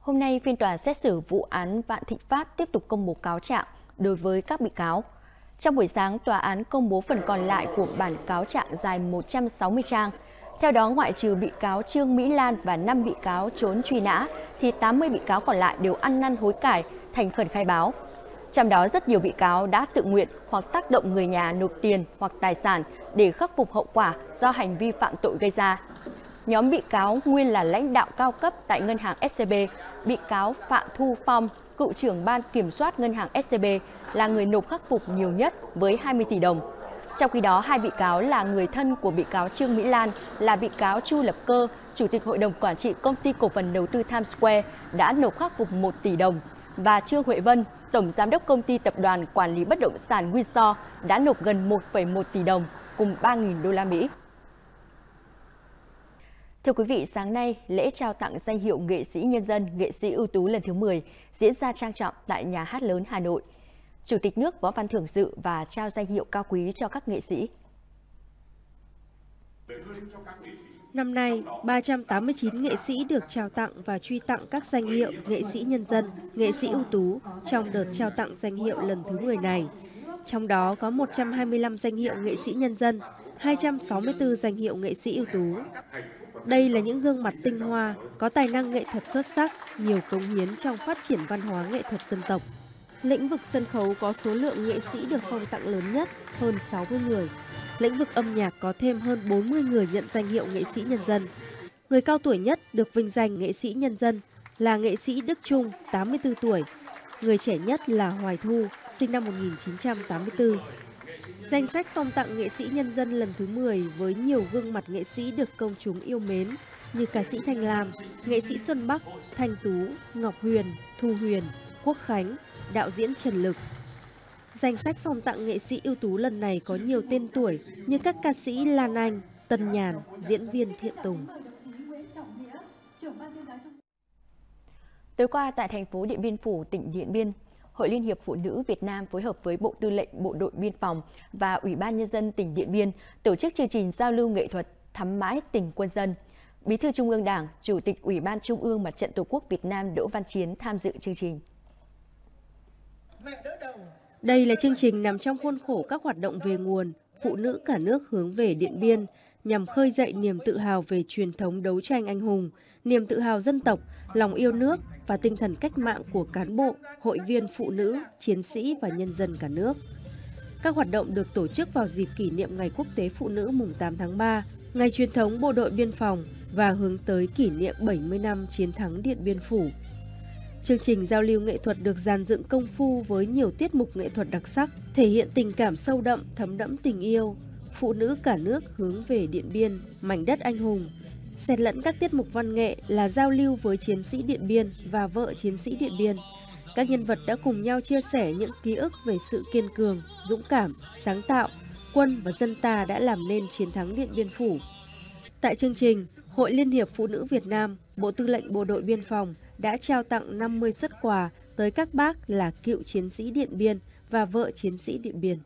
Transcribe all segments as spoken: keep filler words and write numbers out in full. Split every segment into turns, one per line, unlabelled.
Hôm nay, phiên tòa xét xử vụ án Vạn Thịnh Phát tiếp tục công bố cáo trạng đối với các bị cáo. Trong buổi sáng, tòa án công bố phần còn lại của bản cáo trạng dài một trăm sáu mươi trang. Theo đó, ngoại trừ bị cáo Trương Mỹ Lan và năm bị cáo trốn truy nã, thì tám mươi bị cáo còn lại đều ăn năn hối cải, thành khẩn khai báo. Trong đó, rất nhiều bị cáo đã tự nguyện hoặc tác động người nhà nộp tiền hoặc tài sản để khắc phục hậu quả do hành vi phạm tội gây ra. Nhóm bị cáo nguyên là lãnh đạo cao cấp tại Ngân hàng ét xê bê, bị cáo Phạm Thu Phong, cựu trưởng ban kiểm soát Ngân hàng ét xê bê, là người nộp khắc phục nhiều nhất với hai mươi tỷ đồng. Trong khi đó, hai bị cáo là người thân của bị cáo Trương Mỹ Lan là bị cáo Chu Lập Cơ, Chủ tịch Hội đồng Quản trị Công ty Cổ phần Đầu tư Times Square đã nộp khắc phục một tỷ đồng, và Trương Huệ Vân, Tổng Giám đốc Công ty Tập đoàn Quản lý Bất động sản Windsor đã nộp gần một phẩy một tỷ đồng, cùng ba nghìn đô la Mỹ. Thưa quý vị, sáng nay, lễ trao tặng danh hiệu nghệ sĩ nhân dân, nghệ sĩ ưu tú lần thứ mười diễn ra trang trọng tại Nhà hát lớn Hà Nội. Chủ tịch nước Võ Văn Thưởng dự và trao danh hiệu cao quý cho các nghệ sĩ.
Năm nay, ba trăm tám mươi chín nghệ sĩ được trao tặng và truy tặng các danh hiệu nghệ sĩ nhân dân, nghệ sĩ ưu tú trong đợt trao tặng danh hiệu lần thứ mười này. Trong đó có một trăm hai mươi lăm danh hiệu nghệ sĩ nhân dân, hai trăm sáu mươi tư danh hiệu nghệ sĩ ưu tú. Đây là những gương mặt tinh hoa, có tài năng nghệ thuật xuất sắc, nhiều cống hiến trong phát triển văn hóa nghệ thuật dân tộc. Lĩnh vực sân khấu có số lượng nghệ sĩ được phong tặng lớn nhất, hơn sáu mươi người. Lĩnh vực âm nhạc có thêm hơn bốn mươi người nhận danh hiệu nghệ sĩ nhân dân. Người cao tuổi nhất được vinh danh nghệ sĩ nhân dân là nghệ sĩ Đức Trung, tám mươi tư tuổi. Người trẻ nhất là Hoài Thu, sinh năm một nghìn chín trăm tám mươi tư. Danh sách phong tặng nghệ sĩ nhân dân lần thứ mười với nhiều gương mặt nghệ sĩ được công chúng yêu mến như ca sĩ Thanh Lam, nghệ sĩ Xuân Bắc, Thanh Tú, Ngọc Huyền, Thu Huyền, Quốc Khánh, đạo diễn Trần Lực. Danh sách phong tặng nghệ sĩ ưu tú lần này có nhiều tên tuổi như các ca sĩ Lan Anh, Tân Nhàn, diễn viên Thiện Tùng.
Tối qua tại thành phố Điện Biên Phủ, tỉnh Điện Biên, Hội Liên hiệp Phụ nữ Việt Nam phối hợp với Bộ Tư lệnh Bộ đội Biên phòng và Ủy ban Nhân dân tỉnh Điện Biên tổ chức chương trình giao lưu nghệ thuật Thắm mãi tình quân dân. Bí thư Trung ương Đảng, Chủ tịch Ủy ban Trung ương Mặt trận Tổ quốc Việt Nam Đỗ Văn Chiến tham dự chương trình.
Đây là chương trình nằm trong khuôn khổ các hoạt động về nguồn Phụ nữ cả nước hướng về Điện Biên, nhằm khơi dậy niềm tự hào về truyền thống đấu tranh anh hùng, niềm tự hào dân tộc, lòng yêu nước và tinh thần cách mạng của cán bộ, hội viên phụ nữ, chiến sĩ và nhân dân cả nước. Các hoạt động được tổ chức vào dịp kỷ niệm Ngày Quốc tế Phụ nữ mùng tám tháng ba, Ngày truyền thống Bộ đội Biên phòng và hướng tới kỷ niệm bảy mươi năm chiến thắng Điện Biên Phủ. Chương trình giao lưu nghệ thuật được dàn dựng công phu với nhiều tiết mục nghệ thuật đặc sắc, thể hiện tình cảm sâu đậm, thấm đẫm tình yêu, phụ nữ cả nước hướng về Điện Biên, mảnh đất anh hùng. Xen lẫn các tiết mục văn nghệ là giao lưu với chiến sĩ Điện Biên và vợ chiến sĩ Điện Biên. Các nhân vật đã cùng nhau chia sẻ những ký ức về sự kiên cường, dũng cảm, sáng tạo, quân và dân ta đã làm nên chiến thắng Điện Biên Phủ. Tại chương trình, Hội Liên hiệp Phụ nữ Việt Nam, Bộ Tư lệnh Bộ đội Biên phòng đã trao tặng năm mươi suất quà tới các bác là cựu chiến sĩ Điện Biên và vợ chiến sĩ Điện Biên.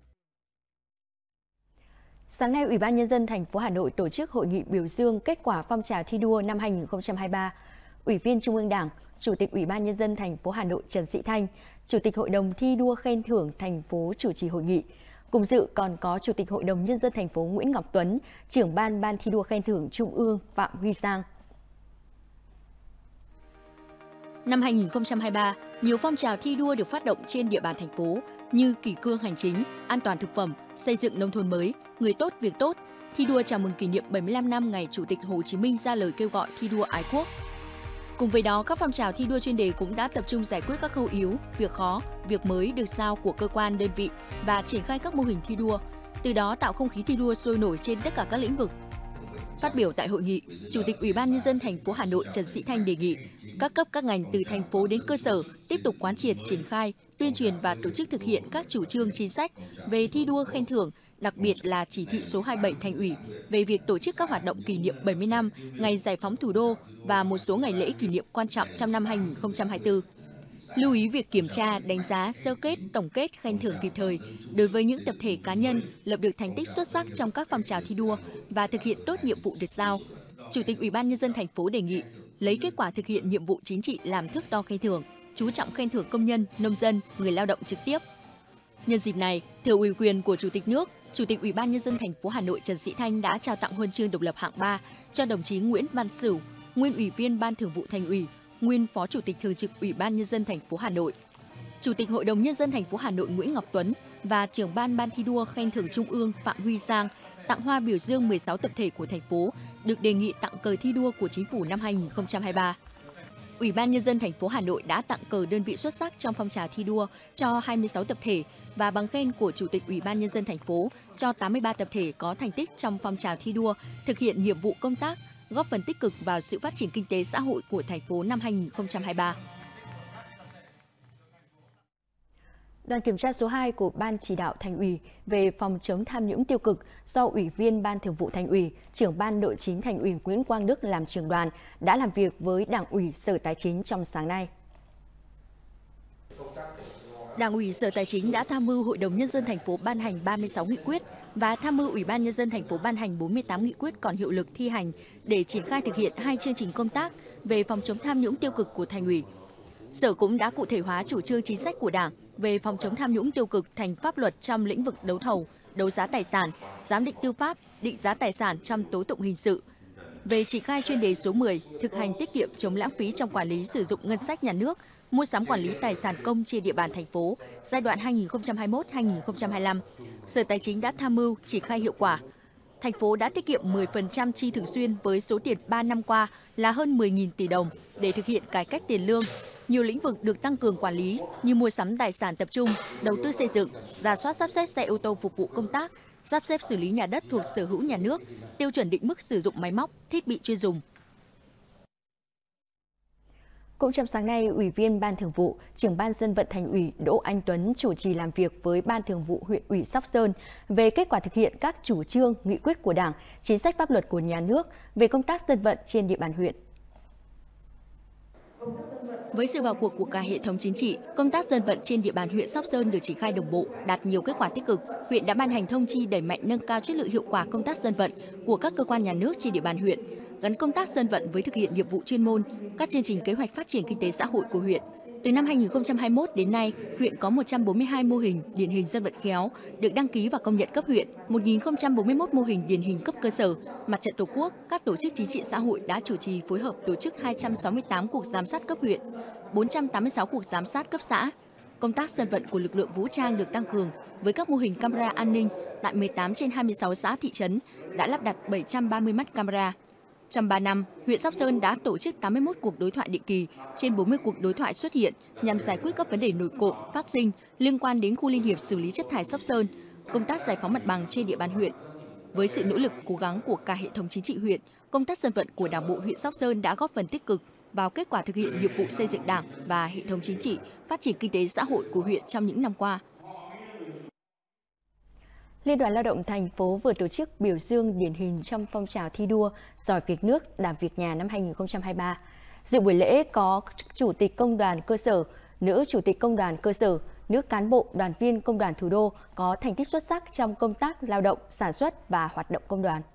Sáng nay, Ủy ban Nhân dân thành phố Hà Nội tổ chức hội nghị biểu dương kết quả phong trào thi đua năm hai nghìn không trăm hai mươi ba. Ủy viên Trung ương Đảng, Chủ tịch Ủy ban Nhân dân thành phố Hà Nội Trần Sĩ Thanh, Chủ tịch Hội đồng thi đua khen thưởng thành phố chủ trì hội nghị. Cùng dự còn có Chủ tịch Hội đồng Nhân dân thành phố Nguyễn Ngọc Tuấn, Trưởng ban Ban thi đua khen thưởng Trung ương Phạm Huy Sang.
Năm hai nghìn không trăm hai mươi ba, nhiều phong trào thi đua được phát động trên địa bàn thành phố như kỷ cương hành chính, an toàn thực phẩm, xây dựng nông thôn mới, người tốt việc tốt, thi đua chào mừng kỷ niệm bảy mươi lăm năm ngày Chủ tịch Hồ Chí Minh ra lời kêu gọi thi đua ái quốc. Cùng với đó, các phong trào thi đua chuyên đề cũng đã tập trung giải quyết các khâu yếu, việc khó, việc mới được giao của cơ quan, đơn vị và triển khai các mô hình thi đua, từ đó tạo không khí thi đua sôi nổi trên tất cả các lĩnh vực. Phát biểu tại hội nghị, Chủ tịch Ủy ban Nhân dân thành phố Hà Nội Trần Sĩ Thanh đề nghị các cấp các ngành từ thành phố đến cơ sở tiếp tục quán triệt, triển khai, tuyên truyền và tổ chức thực hiện các chủ trương chính sách về thi đua khen thưởng, đặc biệt là chỉ thị số hai mươi bảy Thành ủy về việc tổ chức các hoạt động kỷ niệm bảy mươi năm ngày giải phóng thủ đô và một số ngày lễ kỷ niệm quan trọng trong năm hai nghìn không trăm hai mươi tư. Lưu ý việc kiểm tra, đánh giá, sơ kết, tổng kết, khen thưởng kịp thời đối với những tập thể cá nhân lập được thành tích xuất sắc trong các phong trào thi đua và thực hiện tốt nhiệm vụ được giao. Chủ tịch Ủy ban Nhân dân thành phố đề nghị lấy kết quả thực hiện nhiệm vụ chính trị làm thước đo khen thưởng, chú trọng khen thưởng công nhân, nông dân, người lao động trực tiếp. Nhân dịp này, thừa ủy quyền của Chủ tịch nước, Chủ tịch Ủy ban Nhân dân thành phố Hà Nội Trần Sĩ Thanh đã trao tặng huân chương độc lập hạng ba cho đồng chí Nguyễn Văn Sửu, nguyên Ủy viên Ban Thường vụ Thành ủy, nguyên Phó Chủ tịch Thường trực Ủy ban Nhân dân thành phố Hà Nội. Chủ tịch Hội đồng Nhân dân thành phố Hà Nội Nguyễn Ngọc Tuấn và trưởng ban Ban thi đua khen thưởng Trung ương Phạm Huy Giang tặng hoa biểu dương mười sáu tập thể của thành phố được đề nghị tặng cờ thi đua của Chính phủ năm hai nghìn không trăm hai mươi ba. Ủy ban Nhân dân thành phố Hà Nội đã tặng cờ đơn vị xuất sắc trong phong trào thi đua cho hai mươi sáu tập thể và bằng khen của Chủ tịch Ủy ban Nhân dân thành phố cho tám mươi ba tập thể có thành tích trong phong trào thi đua thực hiện nhiệm vụ công tác, góp phần tích cực vào sự phát triển kinh tế xã hội của thành phố năm hai nghìn không trăm hai mươi ba.
Đoàn kiểm tra số hai của Ban Chỉ đạo Thành ủy về phòng chống tham nhũng tiêu cực do Ủy viên Ban Thường vụ Thành ủy, trưởng Ban Nội chính Thành ủy Nguyễn Quang Đức làm trưởng đoàn đã làm việc với Đảng ủy Sở Tài chính trong sáng nay.
Đảng ủy Sở Tài chính đã tham mưu Hội đồng Nhân dân thành phố ban hành ba mươi sáu nghị quyết và tham mưu Ủy ban Nhân dân thành phố ban hành bốn mươi tám nghị quyết còn hiệu lực thi hành để triển khai thực hiện hai chương trình công tác về phòng chống tham nhũng tiêu cực của Thành ủy. Sở cũng đã cụ thể hóa chủ trương chính sách của Đảng về phòng chống tham nhũng tiêu cực thành pháp luật trong lĩnh vực đấu thầu, đấu giá tài sản, giám định tư pháp, định giá tài sản trong tố tụng hình sự. Về triển khai chuyên đề số mười, thực hành tiết kiệm chống lãng phí trong quản lý sử dụng ngân sách nhà nước, mua sắm quản lý tài sản công trên địa bàn thành phố giai đoạn hai nghìn không trăm hai mươi mốt đến hai nghìn không trăm hai mươi lăm, Sở Tài chính đã tham mưu triển khai hiệu quả. Thành phố đã tiết kiệm mười phần trăm chi thường xuyên với số tiền ba năm qua là hơn mười nghìn tỷ đồng để thực hiện cải cách tiền lương. Nhiều lĩnh vực được tăng cường quản lý như mua sắm tài sản tập trung, đầu tư xây dựng, rà soát sắp xếp xe ô tô phục vụ công tác, sắp xếp xử lý nhà đất thuộc sở hữu nhà nước, tiêu chuẩn định mức sử dụng máy móc, thiết bị chuyên dùng.
Cũng trong sáng nay, Ủy viên Ban Thường vụ, trưởng Ban Dân vận Thành ủy Đỗ Anh Tuấn chủ trì làm việc với Ban Thường vụ huyện ủy Sóc Sơn về kết quả thực hiện các chủ trương, nghị quyết của Đảng, chính sách pháp luật của nhà nước về công tác dân vận trên địa bàn huyện.
Với sự vào cuộc của cả hệ thống chính trị, công tác dân vận trên địa bàn huyện Sóc Sơn được triển khai đồng bộ, đạt nhiều kết quả tích cực. Huyện đã ban hành thông chi đẩy mạnh nâng cao chất lượng hiệu quả công tác dân vận của các cơ quan nhà nước trên địa bàn huyện, gắn công tác dân vận với thực hiện nhiệm vụ chuyên môn, các chương trình kế hoạch phát triển kinh tế xã hội của huyện. Từ năm hai nghìn không trăm hai mươi mốt đến nay, huyện có một trăm bốn mươi hai mô hình điển hình dân vận khéo được đăng ký và công nhận cấp huyện, một nghìn không trăm bốn mươi mốt mô hình điển hình cấp cơ sở. Mặt trận Tổ quốc, các tổ chức chính trị xã hội đã chủ trì phối hợp tổ chức hai trăm sáu mươi tám cuộc giám sát cấp huyện, bốn trăm tám mươi sáu cuộc giám sát cấp xã. Công tác dân vận của lực lượng vũ trang được tăng cường với các mô hình camera an ninh tại mười tám trên hai mươi sáu xã thị trấn đã lắp đặt bảy trăm ba mươi mắt camera. Trong ba năm, huyện Sóc Sơn đã tổ chức tám mươi mốt cuộc đối thoại định kỳ, trên bốn mươi cuộc đối thoại xuất hiện nhằm giải quyết các vấn đề nổi cộm, phát sinh liên quan đến khu liên hiệp xử lý chất thải Sóc Sơn, công tác giải phóng mặt bằng trên địa bàn huyện. Với sự nỗ lực cố gắng của cả hệ thống chính trị huyện, công tác dân vận của Đảng bộ huyện Sóc Sơn đã góp phần tích cực vào kết quả thực hiện nhiệm vụ xây dựng Đảng và hệ thống chính trị, phát triển kinh tế xã hội của huyện trong những năm qua.
Liên đoàn Lao động thành phố vừa tổ chức biểu dương điển hình trong phong trào thi đua giỏi việc nước, đảm việc nhà năm hai nghìn không trăm hai mươi ba. Dự buổi lễ có Chủ tịch Công đoàn cơ sở, nữ Chủ tịch Công đoàn cơ sở, nữ cán bộ, đoàn viên Công đoàn thủ đô có thành tích xuất sắc trong công tác lao động, sản xuất và hoạt động công đoàn.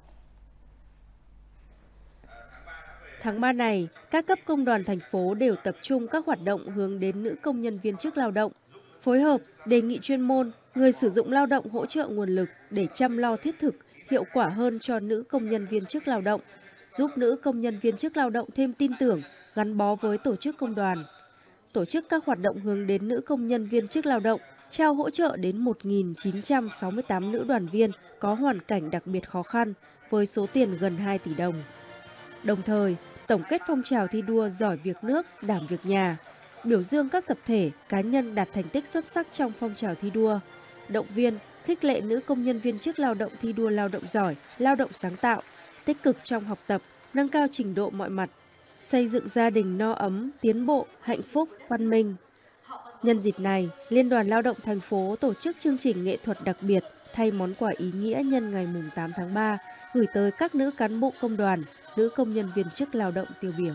Tháng ba này, các cấp công đoàn thành phố đều tập trung các hoạt động hướng đến nữ công nhân viên chức lao động, phối hợp, đề nghị chuyên môn, người sử dụng lao động hỗ trợ nguồn lực để chăm lo thiết thực, hiệu quả hơn cho nữ công nhân viên chức lao động, giúp nữ công nhân viên chức lao động thêm tin tưởng, gắn bó với tổ chức công đoàn. Tổ chức các hoạt động hướng đến nữ công nhân viên chức lao động, trao hỗ trợ đến một nghìn chín trăm sáu mươi tám nữ đoàn viên có hoàn cảnh đặc biệt khó khăn với số tiền gần hai tỷ đồng. Đồng thời, tổng kết phong trào thi đua giỏi việc nước, đảm việc nhà, biểu dương các tập thể, cá nhân đạt thành tích xuất sắc trong phong trào thi đua, động viên, khích lệ nữ công nhân viên chức lao động thi đua lao động giỏi, lao động sáng tạo, tích cực trong học tập, nâng cao trình độ mọi mặt, xây dựng gia đình no ấm, tiến bộ, hạnh phúc, văn minh. Nhân dịp này, Liên đoàn Lao động thành phố tổ chức chương trình nghệ thuật đặc biệt thay món quà ý nghĩa nhân ngày tám tháng ba gửi tới các nữ cán bộ công đoàn, nữ công nhân viên chức lao động tiêu biểu.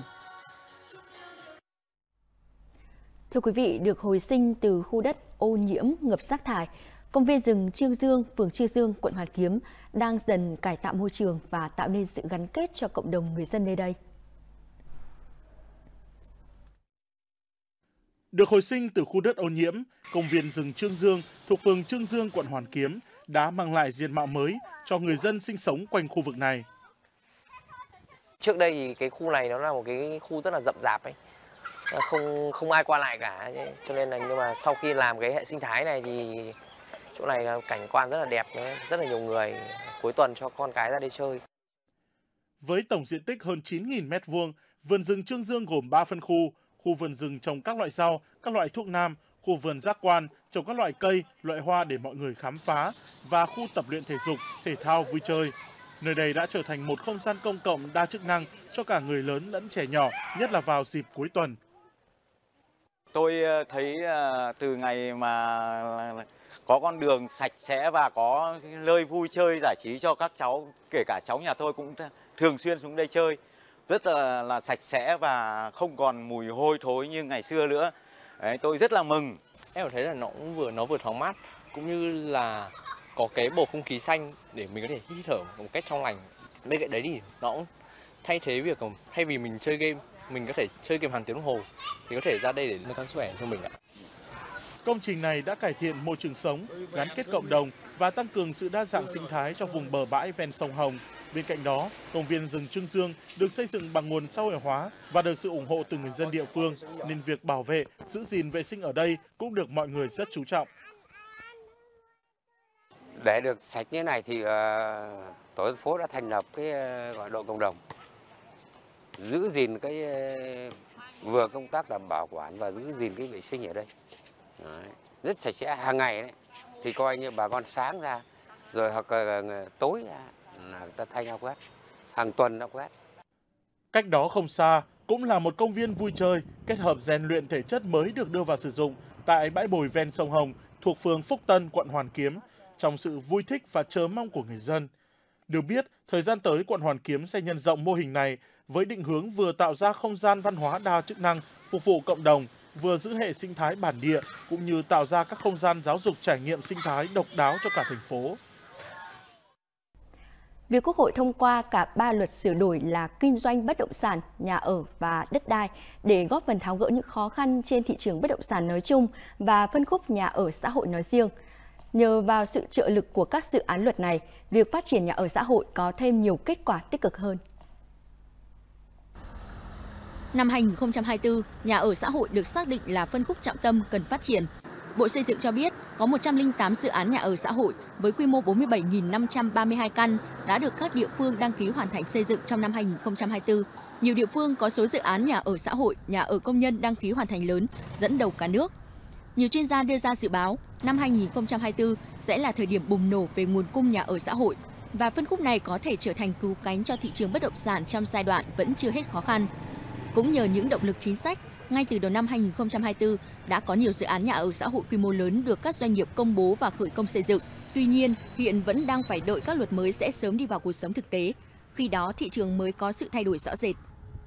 Thưa quý vị, được hồi sinh từ khu đất ô nhiễm ngập rác thải, công viên rừng Chương Dương, phường Chương Dương, quận Hoàn Kiếm đang dần cải tạo môi trường và tạo nên sự gắn kết cho cộng đồng người dân nơi đây.
Được hồi sinh từ khu đất ô nhiễm, công viên rừng Chương Dương thuộc phường Chương Dương, quận Hoàn Kiếm đã mang lại diện mạo mới cho người dân sinh sống quanh khu vực này.
Trước đây thì cái khu này nó là một cái khu rất là rậm rạp ấy, không không ai qua lại cả, cho nên là nhưng mà sau khi làm cái hệ sinh thái này thì chỗ này là cảnh quan rất là đẹp, rất là nhiều người cuối tuần cho con cái ra đây chơi.
Với tổng diện tích hơn chín nghìn mét vuông, vườn rừng Chương Dương gồm ba phân khu: khu vườn rừng trồng các loại rau, các loại thuốc nam, khu vườn giác quan trồng các loại cây, loại hoa để mọi người khám phá và khu tập luyện thể dục, thể thao vui chơi. Nơi đây đã trở thành một không gian công cộng đa chức năng cho cả người lớn lẫn trẻ nhỏ, nhất là vào dịp cuối tuần.
Tôi thấy từ ngày mà có con đường sạch sẽ và có nơi vui chơi giải trí cho các cháu, kể cả cháu nhà tôi cũng thường xuyên xuống đây chơi, rất là, là sạch sẽ và không còn mùi hôi thối như ngày xưa nữa. Đấy, tôi rất là mừng.
Em thấy là nó cũng vừa nó vừa thoáng mát, cũng như là có cái bầu không khí xanh để mình có thể hít thở một cách trong lành. Bên cạnh đấy thì nó cũng thay thế việc thay vì mình chơi game, mình có thể chơi game hàng tiếng đồng hồ thì có thể ra đây để nâng cao sức khỏe cho mình ạ.
Công trình này đã cải thiện môi trường sống, gắn kết cộng đồng và tăng cường sự đa dạng sinh thái cho vùng bờ bãi ven sông Hồng. Bên cạnh đó, công viên rừng Chương Dương được xây dựng bằng nguồn xã hội hóa và được sự ủng hộ từ người dân địa phương, nên việc bảo vệ, giữ gìn vệ sinh ở đây cũng được mọi người rất chú trọng.
Để được sạch như này thì uh, tổ dân phố đã thành lập cái uh, gọi đội cộng đồng, giữ gìn cái uh, vừa công tác đảm bảo quản và giữ gìn cái vệ sinh ở đây. Đấy, rất sạch sẽ hàng ngày đấy, thì coi như bà con sáng ra rồi hoặc uh, tối ra là người ta thay nhau quét, hàng tuần đã quét.
Cách đó không xa cũng là một công viên vui chơi kết hợp rèn luyện thể chất mới được đưa vào sử dụng tại bãi bồi ven sông Hồng thuộc phường Phúc Tân, quận Hoàn Kiếm, trong sự vui thích và chờ mong của người dân. Được biết, thời gian tới quận Hoàn Kiếm sẽ nhân rộng mô hình này với định hướng vừa tạo ra không gian văn hóa đa chức năng phục vụ cộng đồng, vừa giữ hệ sinh thái bản địa cũng như tạo ra các không gian giáo dục trải nghiệm sinh thái độc đáo cho cả thành phố.
Việc Quốc hội thông qua cả ba luật sửa đổi là kinh doanh bất động sản, nhà ở và đất đai để góp phần tháo gỡ những khó khăn trên thị trường bất động sản nói chung và phân khúc nhà ở xã hội nói riêng. Nhờ vào sự trợ lực của các dự án luật này, việc phát triển nhà ở xã hội có thêm nhiều kết quả tích cực hơn.
Năm hai nghìn không trăm hai mươi tư, nhà ở xã hội được xác định là phân khúc trọng tâm cần phát triển. Bộ Xây dựng cho biết có một trăm lẻ tám dự án nhà ở xã hội với quy mô bốn mươi bảy nghìn năm trăm ba mươi hai căn đã được các địa phương đăng ký hoàn thành xây dựng trong năm hai nghìn không trăm hai mươi tư. Nhiều địa phương có số dự án nhà ở xã hội, nhà ở công nhân đăng ký hoàn thành lớn, dẫn đầu cả nước. Nhiều chuyên gia đưa ra dự báo năm hai nghìn không trăm hai mươi tư sẽ là thời điểm bùng nổ về nguồn cung nhà ở xã hội và phân khúc này có thể trở thành cứu cánh cho thị trường bất động sản trong giai đoạn vẫn chưa hết khó khăn. Cũng nhờ những động lực chính sách, ngay từ đầu năm hai nghìn không trăm hai mươi tư đã có nhiều dự án nhà ở xã hội quy mô lớn được các doanh nghiệp công bố và khởi công xây dựng. Tuy nhiên, hiện vẫn đang phải đợi các luật mới sẽ sớm đi vào cuộc sống thực tế. Khi đó, thị trường mới có sự thay đổi rõ rệt.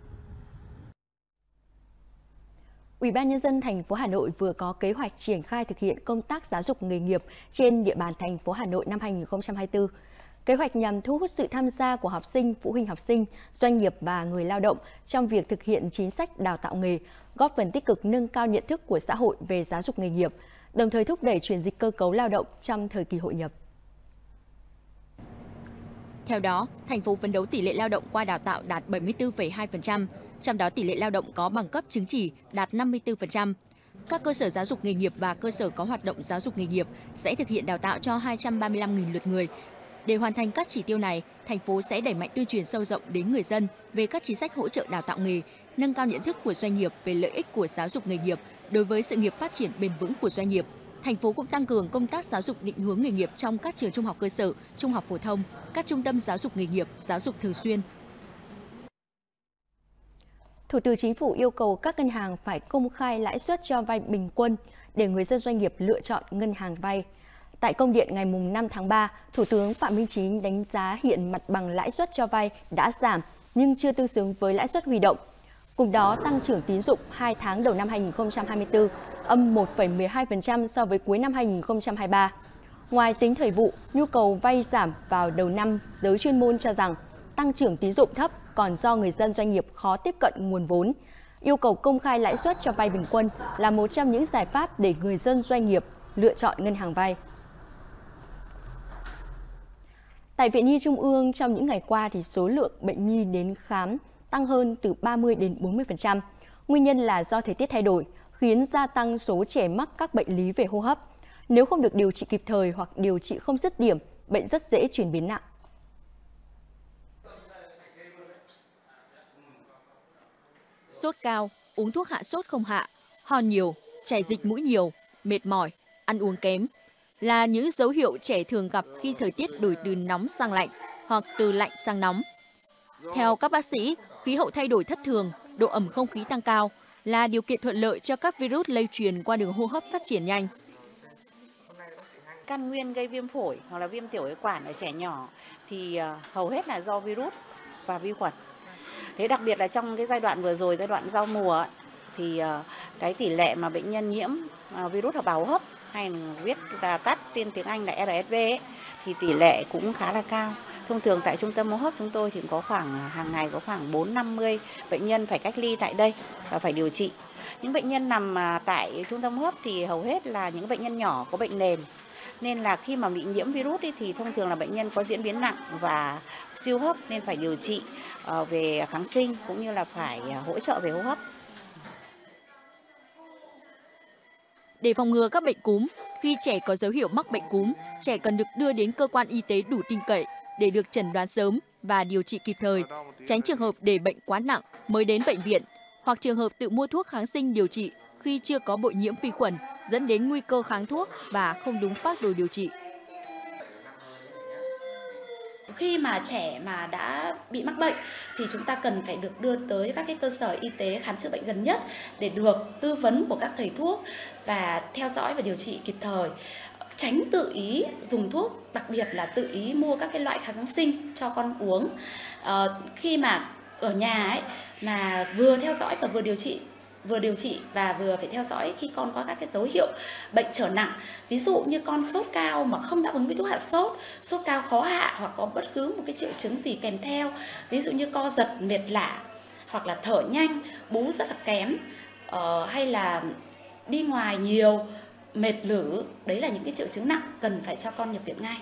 Ủy ban Nhân dân thành phố Hà Nội vừa có kế hoạch triển khai thực hiện công tác giáo dục nghề nghiệp trên địa bàn thành phố Hà Nội năm hai nghìn không trăm hai mươi tư. Kế hoạch nhằm thu hút sự tham gia của học sinh, phụ huynh học sinh, doanh nghiệp và người lao động trong việc thực hiện chính sách đào tạo nghề, góp phần tích cực nâng cao nhận thức của xã hội về giáo dục nghề nghiệp, đồng thời thúc đẩy chuyển dịch cơ cấu lao động trong thời kỳ hội nhập.
Theo đó, thành phố phấn đấu tỷ lệ lao động qua đào tạo đạt bảy mươi tư phẩy hai phần trăm, trong đó tỷ lệ lao động có bằng cấp chứng chỉ đạt năm mươi tư phần trăm. Các cơ sở giáo dục nghề nghiệp và cơ sở có hoạt động giáo dục nghề nghiệp sẽ thực hiện đào tạo cho hai trăm ba mươi lăm nghìn lượt người. Để hoàn thành các chỉ tiêu này, thành phố sẽ đẩy mạnh tuyên truyền sâu rộng đến người dân về các chính sách hỗ trợ đào tạo nghề, nâng cao nhận thức của doanh nghiệp về lợi ích của giáo dục nghề nghiệp đối với sự nghiệp phát triển bền vững của doanh nghiệp. Thành phố cũng tăng cường công tác giáo dục định hướng nghề nghiệp trong các trường trung học cơ sở, trung học phổ thông, các trung tâm giáo dục nghề nghiệp, giáo dục thường xuyên.
Thủ tướng Chính phủ yêu cầu các ngân hàng phải công khai lãi suất cho vay bình quân để người dân doanh nghiệp lựa chọn ngân hàng vay. Tại công điện ngày năm tháng ba, Thủ tướng Phạm Minh Chính đánh giá hiện mặt bằng lãi suất cho vay đã giảm nhưng chưa tương xứng với lãi suất huy động. Cùng đó, tăng trưởng tín dụng hai tháng đầu năm hai nghìn không trăm hai mươi tư âm một phẩy mười hai phần trăm so với cuối năm hai nghìn không trăm hai mươi ba. Ngoài tính thời vụ, nhu cầu vay giảm vào đầu năm, giới chuyên môn cho rằng tăng trưởng tín dụng thấp còn do người dân doanh nghiệp khó tiếp cận nguồn vốn. Yêu cầu công khai lãi suất cho vay bình quân là một trong những giải pháp để người dân doanh nghiệp lựa chọn ngân hàng vay. Tại Viện Nhi Trung ương, trong những ngày qua thì số lượng bệnh nhi đến khám tăng hơn từ ba mươi đến bốn mươi phần trăm. Nguyên nhân là do thời tiết thay đổi, khiến gia tăng số trẻ mắc các bệnh lý về hô hấp. Nếu không được điều trị kịp thời hoặc điều trị không dứt điểm, bệnh rất dễ chuyển biến nặng.
Sốt cao, uống thuốc hạ sốt không hạ, ho nhiều, chảy dịch mũi nhiều, mệt mỏi, ăn uống kém là những dấu hiệu trẻ thường gặp khi thời tiết đổi từ nóng sang lạnh hoặc từ lạnh sang nóng. Theo các bác sĩ, khí hậu thay đổi thất thường, độ ẩm không khí tăng cao là điều kiện thuận lợi cho các virus lây truyền qua đường hô hấp phát triển nhanh.
Căn nguyên gây viêm phổi hoặc là viêm tiểu phế quản ở trẻ nhỏ thì hầu hết là do virus và vi khuẩn. Thế đặc biệt là trong cái giai đoạn vừa rồi, giai đoạn giao mùa thì cái tỷ lệ mà bệnh nhân nhiễm virus hợp bào hô hấp hay viết là tắt tên tiếng Anh là R S V ấy, thì tỷ lệ cũng khá là cao. Thông thường tại trung tâm hô hấp chúng tôi thì có khoảng hàng ngày có khoảng bốn năm mươi bệnh nhân phải cách ly tại đây và phải điều trị. Những bệnh nhân nằm tại trung tâm hô hấp thì hầu hết là những bệnh nhân nhỏ có bệnh nền. Nên là khi mà bị nhiễm virus ấy, thì thông thường là bệnh nhân có diễn biến nặng và siêu hấp nên phải điều trị về kháng sinh cũng như là phải hỗ trợ về hô hấp.
Để phòng ngừa các bệnh cúm, khi trẻ có dấu hiệu mắc bệnh cúm, trẻ cần được đưa đến cơ quan y tế đủ tin cậy để được chẩn đoán sớm và điều trị kịp thời, tránh trường hợp để bệnh quá nặng mới đến bệnh viện hoặc trường hợp tự mua thuốc kháng sinh điều trị khi chưa có bội nhiễm vi khuẩn dẫn đến nguy cơ kháng thuốc và không đúng phác đồ điều trị.
Khi mà trẻ mà đã bị mắc bệnh thì chúng ta cần phải được đưa tới các cái cơ sở y tế khám chữa bệnh gần nhất để được tư vấn của các thầy thuốc và theo dõi và điều trị kịp thời. Tránh tự ý dùng thuốc, đặc biệt là tự ý mua các cái loại kháng sinh cho con uống. À, khi mà ở nhà ấy mà vừa theo dõi và vừa điều trị vừa điều trị và vừa phải theo dõi khi con có các cái dấu hiệu bệnh trở nặng. Ví dụ như con sốt cao mà không đáp ứng với thuốc hạ sốt, sốt cao khó hạ hoặc có bất cứ một cái triệu chứng gì kèm theo, ví dụ như co giật, mệt lả hoặc là thở nhanh, bú rất là kém, uh, hay là đi ngoài nhiều, mệt lử, đấy là những cái triệu chứng nặng cần phải cho con nhập viện ngay.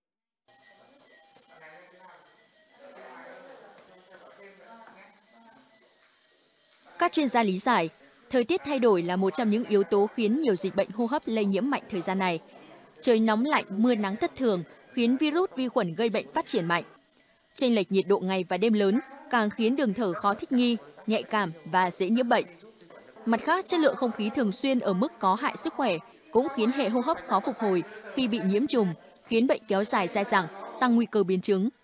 Các chuyên gia lý giải, thời tiết thay đổi là một trong những yếu tố khiến nhiều dịch bệnh hô hấp lây nhiễm mạnh thời gian này. Trời nóng lạnh, mưa nắng thất thường khiến virus vi khuẩn gây bệnh phát triển mạnh. Chênh lệch nhiệt độ ngày và đêm lớn càng khiến đường thở khó thích nghi, nhạy cảm và dễ nhiễm bệnh. Mặt khác, chất lượng không khí thường xuyên ở mức có hại sức khỏe cũng khiến hệ hô hấp khó phục hồi khi bị nhiễm trùng, khiến bệnh kéo dài dai dẳng, tăng nguy cơ biến chứng.